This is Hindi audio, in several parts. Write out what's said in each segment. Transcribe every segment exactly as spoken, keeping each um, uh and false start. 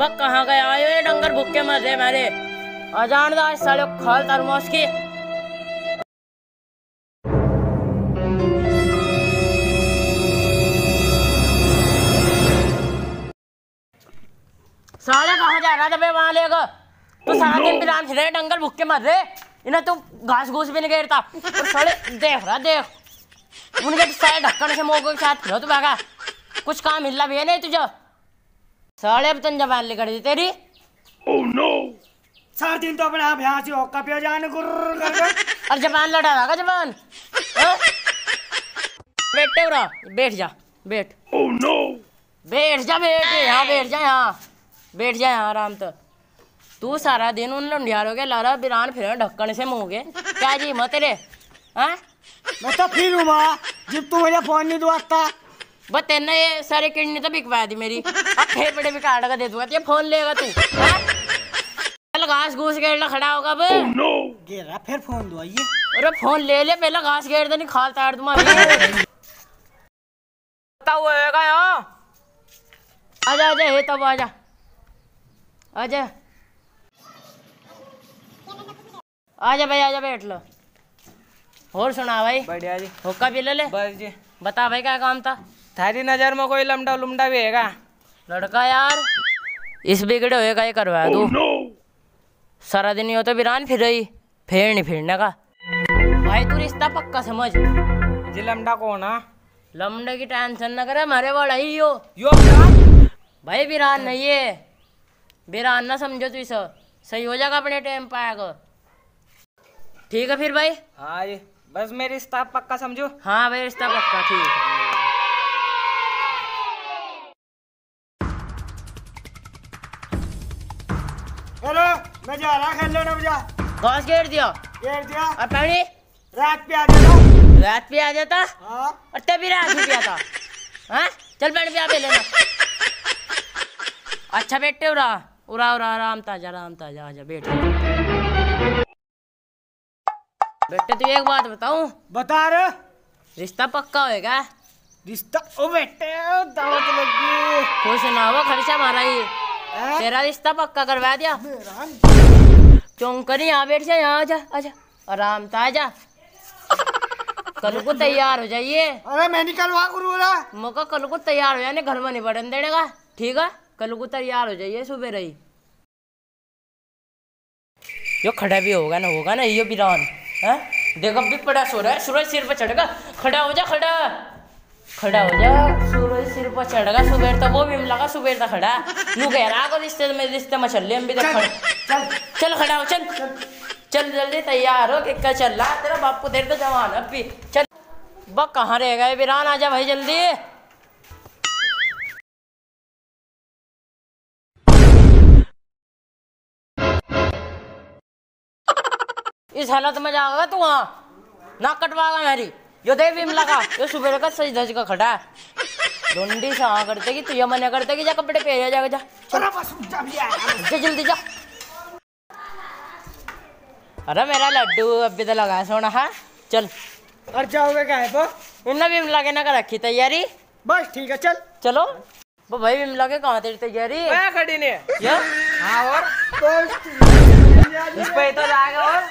बक कहाँ गए आयो ये डंगर भूखे मर रहे मेरे अजान दास साले खाल तरमोस की। साले कहाँ जा रहा था बे वहां लेगा तो सारा दिन बिरान फिर रहे डंगर भूखे मर रहे इन्हें तो घास घूस भी नहीं घेरता तो साले देख रहा देख उनके सारे ढक्कन से मोगों के साथ फिरो तू भागा कुछ काम हिलना भी है नहीं तुझे साले अब तन जबान लेकर दी तेरी। oh, no. सारा दिन तो अपने आप यहाँ से होका पिया जाने गुर्र कर और जबान लड़ा रहा जबान बैठे रहा बैठ जा बैठ oh, no. बैठ जा बैठ यहाँ बैठ जा यहाँ बैठ जा यहाँ आराम तो तू सारा दिन उन लुंडियारों के लारा बिरान फिर ढक्कन से मुँह गए क्या जी मैं तेरे हाँ मैं तो फिर हूँ माँ जब तू मुझे फोन नहीं दुआता बस तेने ये सारी किडनी तो बिकवा दी मेरी अब फेफड़े भी काट कर दे दूंगा ये फोन लेगा तू चल घास घूस घेरना खड़ा होगा अब oh, no. घेरा फिर फोन दुआइए अरे फोन ले ले पहले घास घेर दे नहीं खाल तार तुम्हारी होएगा यहाँ आजा आजा हे तब आजा आजा आजा भाई आजा बैठ लो और सुना भाई बढ़िया जी हुक्का भी ले ले बस जी बता भाई क्या काम था थारी नजर में कोई लमडा लुमडा भी हैगा लड़का यार इस बिगड़े होएगा ये करवा दू oh, no. सारा दिन यो तो बिरान फिर रही फिर नहीं फिरने का भाई तू रिश्ता पक्का समझ जी लमडा कौन है लमडे की टेंशन न करे हमारे वाला ही यो यो क्या भाई बिरान नहीं है बिरान ना समझो तू इसे सही हो जाएगा अपने टाइम पाएगा ठीक है फिर भाई हाँ जी बस मेरी रिश्ता पक्का समझो हाँ भाई रिश्ता पक्का ठीक है हेलो मैं जा रहा खेलने ना बजा घास घेर दिया घेर दिया और पानी रात पे आ जाना रात पे आ जाता हाँ और तभी रात में पिया था हाँ चल पेड़ पे आ पे लेना अच्छा बैठे उरा उरा उरा आराम ताजा आराम ताजा आजा बैठ बेटे तू एक बात बताऊं बता रहे रिश्ता पक्का होएगा रिश्ता ओ बेटे दावत लगी खुश ना हो खर्चा मारा ही हैं? तेरा रिश्ता पक्का करवा दिया चौंक कर यहाँ बैठ जा यहाँ आजा आजा आराम ताजा कल को तैयार हो जाइए अरे मैं निकलवा गुरु रहा मौका कल को तैयार हो जाने घर में नहीं बढ़न देने का ठीक है कल को तैयार हो जाइए सुबह रही यो खड़ा भी होगा ना होगा ना यो बिरान है देख अब भी पड़ा सो रहा है सूरज सिर पर चढ़ेगा खड़ा हो जा खड़ा खड़ा हो जा सूरज सिर पर चढ़ेगा सुबह तो वो भी लगा सुबह तक खड़ा नू कह रहा को रिश्ते में रिश्ते में चल ले हम भी तक चल चल खड़ा हो चल चल जल्दी तैयार हो कि क्या चल रहा तेरा बापू देर तो जवान अब भी चल बक कहाँ रह गए बिरान आजा भाई जल्दी इस हालत में जाएगा तू वहाँ नाक कटवागा मेरी यो दे भी लगा यो सुबह का सज धज का खड़ा है डोंडी से हाँ करते कि तू ये मना करते कि जा कपड़े पहन जाएगा जा चल जा जल्दी जा अरे मेरा लड्डू अभी तो लगा सोना है चल और जाओगे क्या है तो इन्ना भी लगे ना कर रखी तैयारी बस ठीक है चल चलो वो भाई भी लगे कहाँ तेरी तैयारी मैं खड़ी नहीं या हाँ और इस पे तो जाएगा और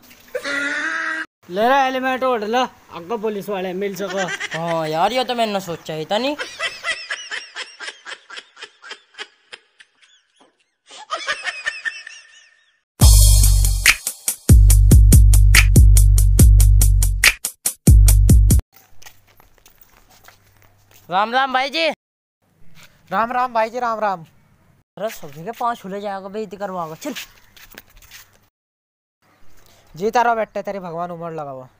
ले रहा हेलमेट ओढ़ लो आपको पुलिस वाले मिल सको हाँ यार ये तो मैंने सोचा ही था नहीं राम राम भाई जी राम राम भाई जी राम राम अरे सब्जी के पाँच छुले जाएगा बेइज्जती करवाओगे चल जी तारा बैठे तेरी भगवान उमर लगा हुआ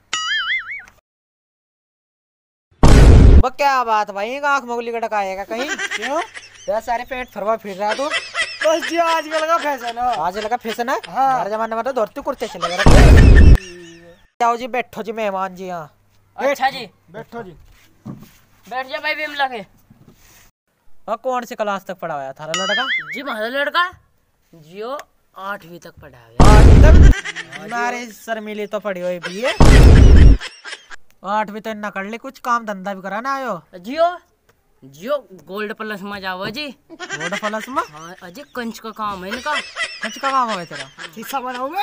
वो क्या बात भाई आँख मोगली का टकाएगा कहीं क्यों यार सारे पेट फरवा फिर रहा तू बस जी आजकल का फैशन है आज लगा फैशन है हाँ। हमारे जमाने में तो धोती कुर्ते चले जाओ जी बैठो जी मेहमान जी यहाँ अच्छा जी बैठो जी बैठ जा भाई बिमला के और कौन सी क्लास तक पढ़ा हुआ थारा लड़का जी हमारा लड़का जियो आठवीं तक पढ़ा है हमारे सर मिली तो पड़ी हुई भी है आठवीं तो इतना कर ले कुछ काम धंधा भी कराना आयो जियो जियो गोल्ड प्लस में जाओ जी। गोल्ड प्लस में? हाँ अजी कंच का काम है इनका। कंच का काम है तेरा? किस्सा बनाओगे?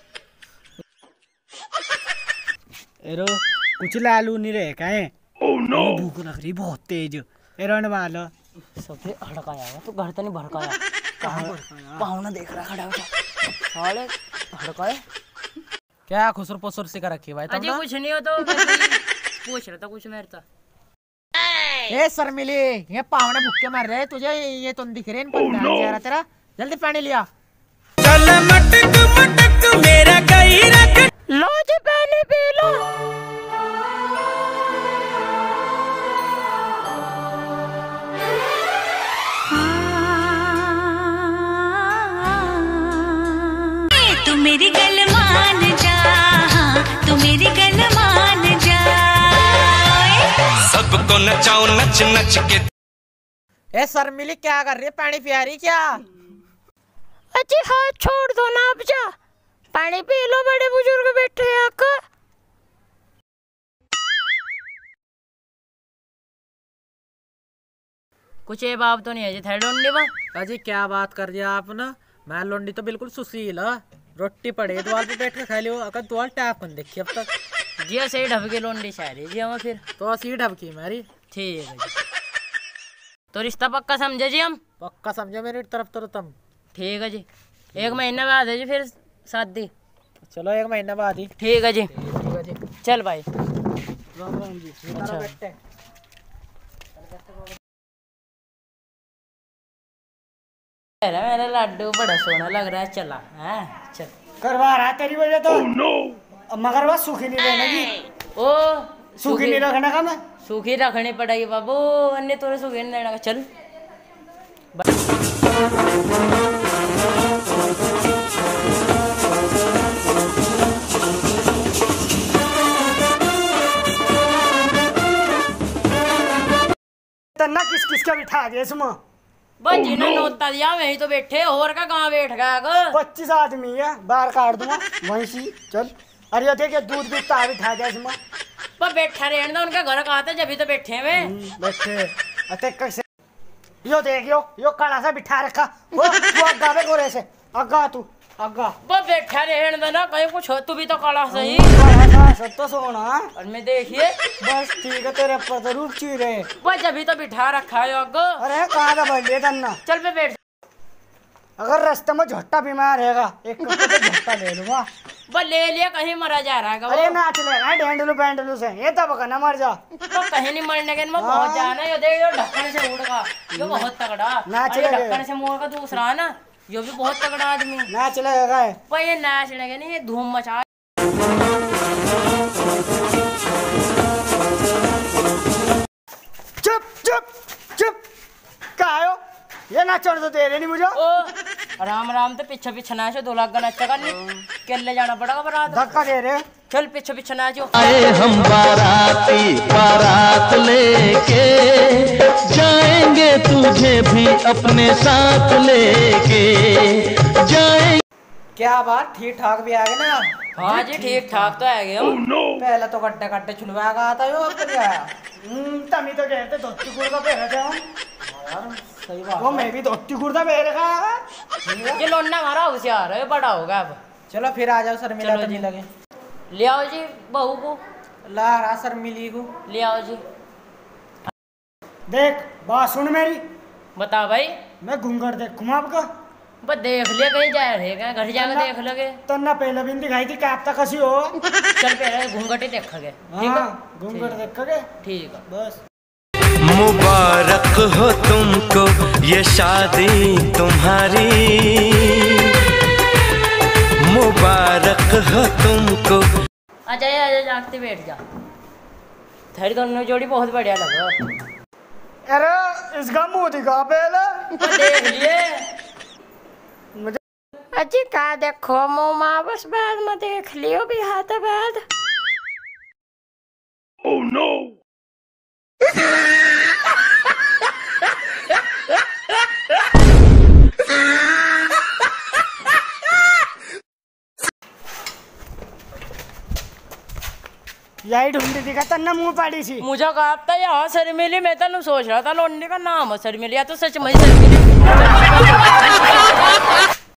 एरो कुछ लालू नहीं रहे काहे? ओह नो, भूख लग रही बहुत तेज। एरो ने मालो सबसे हड़काया है तू, घर तो नहीं भड़काया। कहाँ भड़काया? पाहुना देख रहा खड़ा होकर साले हड़काए। क्या खुसर पुसर सी कर रखी भाई अजी तुमने? कुछ नहीं हो तो पूछ रहा था कुछ मेरे था। ए शर्मिली, ये पावने भुक्के मर रहे तुझे, ये तुम दिख रहे इनको चेहरा तेरा। जल्दी पानी लिया। चल मटक मटक मेरा कई रख लो जी पानी पी लो। तू मेरी गल मान जा, तू मेरी गल मान जा। सबको नचाओ नच नच के। ए शर्मिली क्या कर रही है? पानी पिया रही क्या? अजी हाथ छोड़ दो ना, अब जा पानी पी लो, बड़े बुजुर्ग बैठे हैं आकर। कुछ ये बात तो नहीं है जी थैलोंडी बा। अजी क्या बात कर दिया आपने? मैं लोंडी तो बिल्कुल सुशील है। रोटी पड़े द्वार पे बैठ के खा लियो, अगर द्वार टैप कर देखी अब तक। जी सही ढबके लोंडी शायरी जी हम फिर तो असी ढबकी मेरी। ठीक है जी, तो रिश्ता पक्का समझे जी हम? पक्का समझो मेरी तरफ तो तुम। ठीक है जी, एक महीने बाद है जी फिर शादी। चलो एक महीने बाद ही। ठीक है जी, ठीक है जी। चल भाई। राम राम जी। अच्छा। बैठते। मेरा मेरा लड्डू बड़ा सोना लग रहा है। चला है चल। करवा रहा तेरी वजह तो। oh, no. मगर बस सूखी नहीं रहने की। ओ सूखी नहीं रखने का मैं। सूखी रखनी पड़ेगी बाबू, अन्य तोरे सूखी नहीं देना। चल तन्ना किस किस का बिठा दिया इसमें? बस जिन्हें नोता दिया वहीं तो बैठे, और का कहाँ बैठ गया? पच्चीस आदमी है, बाहर काट दूंगा वहीं से। चल अरे ये देखिए दूध भी तार बिठा दिया इसमें। पर बैठा रहने दो, उनका घर कहाँ था जब भी तो बैठे हैं वे। बैठे अते कैसे यो देख यो यो काला सा बिठा रखा। वो तू अग्गा पे गोरे से अग्गा तू अग्गा। बस बैठा रहने दो ना, कहीं कुछ हो तू भी तो काला सही। सब तो सोना और मैं देखिए बस ठीक है, तेरे पर तो रूप ची रहे। बस जब भी तो बिठा रखा है अग्गो। अरे कहाँ का बढ़ लिया तन्ना? चल पे बैठ। अगर रास्ते में झट्टा बीमार रहेगा एक कप तो झट्टा ले लूंगा। बस ले लिया, कहीं मरा जा रहा है अरे नाच लेगा डेंडलू पेंडलू से, ये तब ना मर जा। तो कहीं नहीं मरने के मैं बहुत जाना। यो देख यो ढक्कन से उड़गा, यो बहुत तगड़ा। नाच अरे लगे। ढक्कन से मोड़ का दूसरा है ना, यो भी बहुत तगड़ा आदमी। नाच लगेगा पर ये नाच लगे नहीं, ये धूम मचा। चुप चुप चुप कहा ये ना चढ़ तो दे रहे नहीं मुझे। ओ आराम आराम तो पीछे पीछे नाच, दो लाख का नच्चा करनी केले जाना पड़ेगा बारात। धक्का दे रहे। चल पीछे पीछे नाचो। आए हम बाराती बारात लेके जाएंगे, तुझे भी अपने साथ लेके जाएंगे। क्या बात, ठीक ठाक भी आ गए ना? हाँ जी ठीक ठाक तो आ गए हम। पहले तो गड्ढे गड्ढे छुलवा गया था यो, अब तो क्या आया? तमी तो कहते धोती कुर्ता पहने थे हम। यार सही बात वो है। मैं भी धोती कुर्ता पहन रखा है। ये लोन्ना हमारा होशियार है, बड़ा होगा अब। चलो फिर आ जाओ शर्मिला, चलो तो जी। नहीं लगे। ले आओ जी बहू को, ला रहा शर्मिली को। ले आओ जी। देख बात सुन मेरी, बता भाई। मैं घूंघट देखूंगा आपका। बस देख लिया, कहीं जा रहेगा घर जाकर देख लोगे। तो ना पहले भी दिखाई थी क्या अब तक कसी हो। चल पहले घूंघट ही देखोगे। ठीक है हाँ घूंघट देखोगे ठीक है। बस। मुबारक हो तुमको ये शादी तुम्हारी, मुबारक हो तुमको। आजा आजा जागते बैठ जा, तेरी दोनों जोड़ी बहुत बढ़िया लगा। अरे इसका मुंह दिखा पहले। बस देख लिए मुझे अजी का देखो मुँह माँ, बस बाद में देख लियो भी हाथ बाद। Oh no. यही ढूंढी थी कहता ना मुंह पाड़ी सी। मुझे कहा था यहाँ शर्मिली, मैं तो सोच रहा था लोंडी का नाम है शर्मिली, या तो सच में शर्मिली।